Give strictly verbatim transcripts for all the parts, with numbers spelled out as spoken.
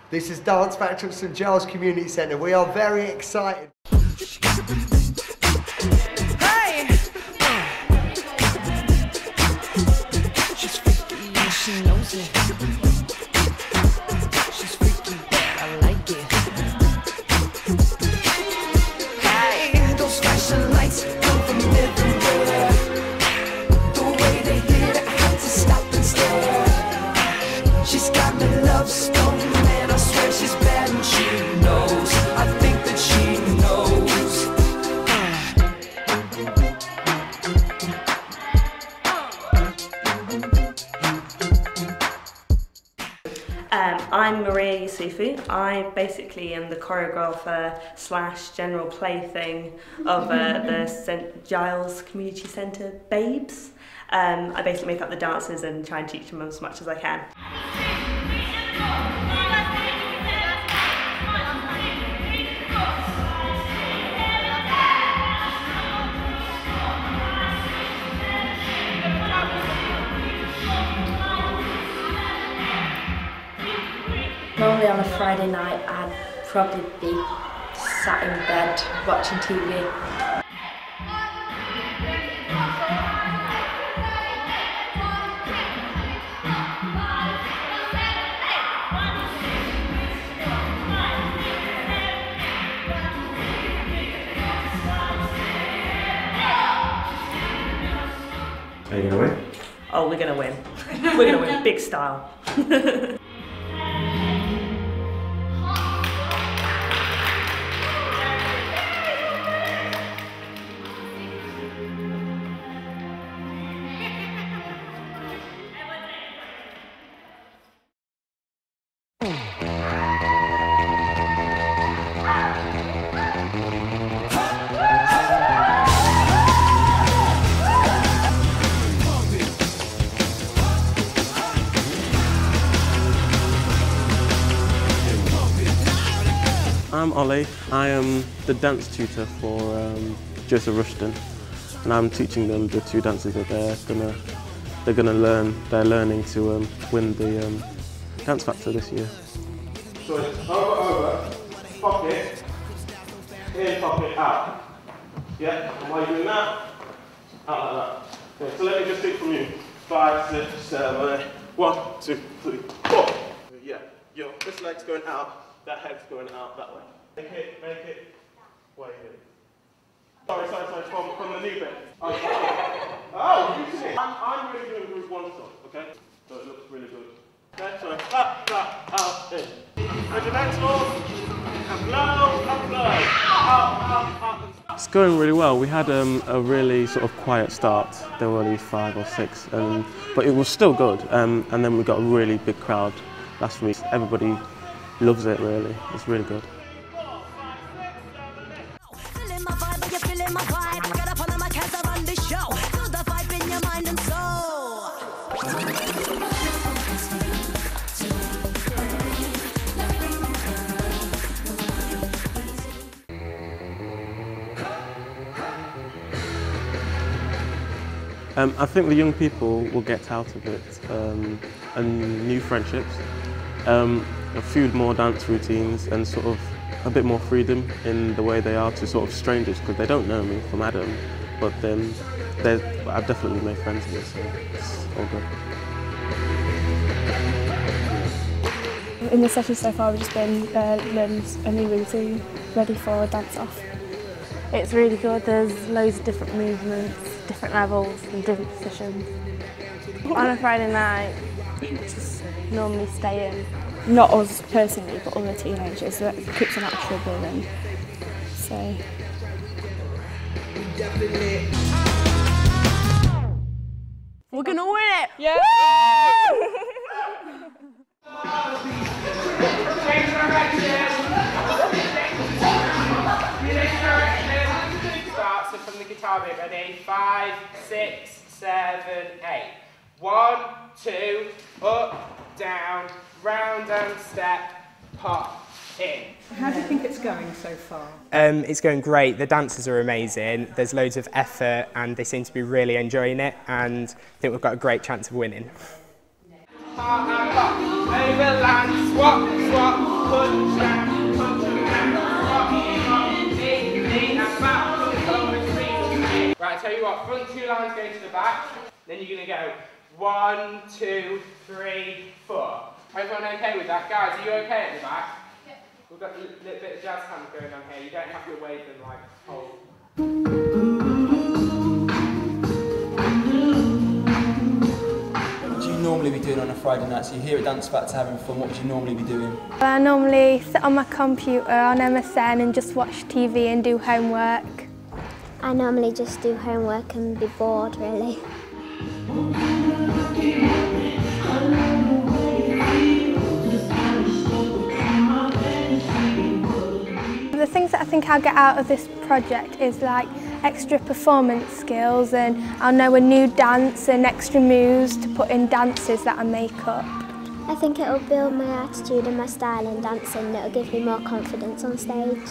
This is Dance Factory at St Giles Community Centre. We are very excited. Hey! She's freaky and she knows it. She's freaky, I like it. Hey, those flashing lights come from everywhere. The way they hit, I had to stop and stare. She's got me love stone, man, I swear she's bad and she knows. I think that she knows. Um, I'm Maria Yusufu. I basically am the choreographer slash general plaything of uh, the St Giles Community Centre Babes. Um, I basically make up the dances and try and teach them as much as I can. Normally on a Friday night I'd probably be sat in bed watching T V. Are you gonna win? Oh, we're gonna win. We're gonna win, big style. I'm Ollie. I am the dance tutor for um, Joseph Rushton, and I'm teaching them the two dances that they're gonna they're gonna learn. They're learning to um, win the um, Dance Factor this year. So it's over, over, pocket, in, pocket, out. Yeah, and while you're doing that, out like that. Okay, so let me just think from you. Five, six, seven, eight. One, two, three, four. Yeah, yo, this leg's going out, that head's going out that way. Make it, make it, what are you doing? Sorry, sorry, sorry, from, from the new bit. Oh, oh you see. I'm, I'm really doing group one stuff, okay? So it looks really good. Okay, so up, up, out, in. Regimental, and blow, and blow. Out, out, out. It's going really well. We had um, a really sort of quiet start. There were only five or six, um, but it was still good. Um, and then we got a really big crowd last week. Everybody loves it, really. It's really good. Um, I think the young people will get out of it um, and new friendships, um, a few more dance routines and sort of a bit more freedom in the way they are to sort of strangers, because they don't know me from Adam, but then I've definitely made friends with it, so it's all good. In the session so far we've just been uh, learning a new routine, ready for a dance off. It's really good, there's loads of different movements, different levels and different positions. On a Friday night, just normally stay in. Not us personally, but other teenagers, so it keeps them out of trouble, and so. We're gonna win it! Yeah! Change direction! Start, so from the guitar bit, ready? Five, six, seven, eight. One, two, up, down, round and step, pop, in. How do you think it's going so far? Um, it's going great. The dancers are amazing. There's loads of effort and they seem to be really enjoying it, and I think we've got a great chance of winning. Pop and pop, overland, swap, swap. punch jack, punch jack, rock, rock, knee, knee, and back, punch over, three, three. Right, I tell you what, front two lines go to the back, then you're going to go one, two, three, four. Everyone okay with that? Guys, are you okay at the back? Yeah. We've got a little bit of jazz hands going on here. You don't have to wave them like whole. What would you normally be doing on a Friday night? So you're here at Dance Factor having fun. What would you normally be doing? I normally sit on my computer on M S N and just watch T V and do homework. I normally just do homework and be bored, really. The things that I think I'll get out of this project is like extra performance skills, and I'll know a new dance and extra moves to put in dances that I make up. I think it'll build my attitude and my style in dancing, and it'll give me more confidence on stage.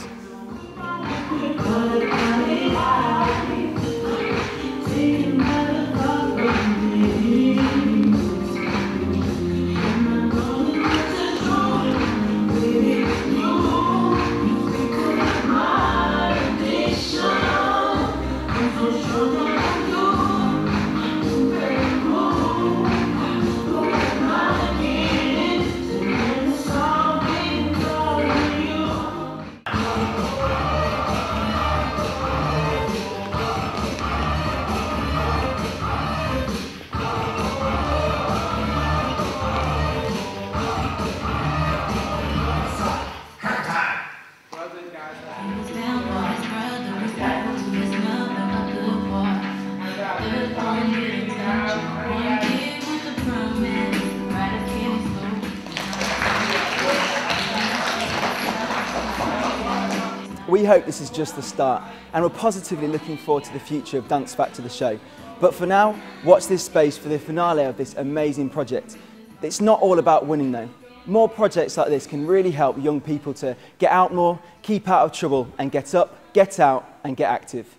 We hope this is just the start, and we're positively looking forward to the future of Dance Factor the show. But for now, watch this space for the finale of this amazing project. It's not all about winning though. More projects like this can really help young people to get out more, keep out of trouble, and get up, get out and get active.